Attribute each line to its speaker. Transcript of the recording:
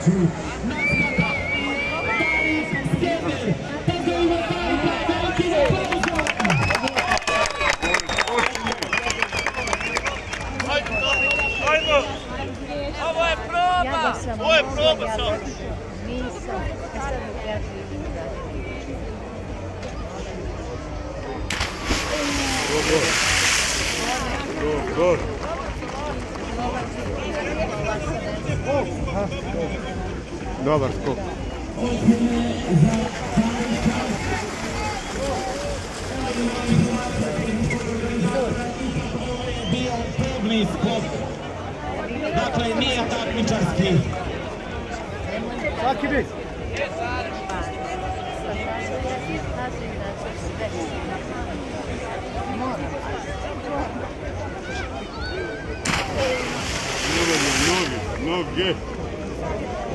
Speaker 1: startu nastavlja Tarik Skender. Pozdravimo Tarika velikim aplauzom.
Speaker 2: Ajmo! Ovo je proba! Ovo je proba samo!
Speaker 3: Nisam, sad mi ja živim dalje.
Speaker 4: Gol. Dobar skok.
Speaker 1: Bio probni skok. Dakle, nije takmičarski.
Speaker 4: Svaki bit. Noge.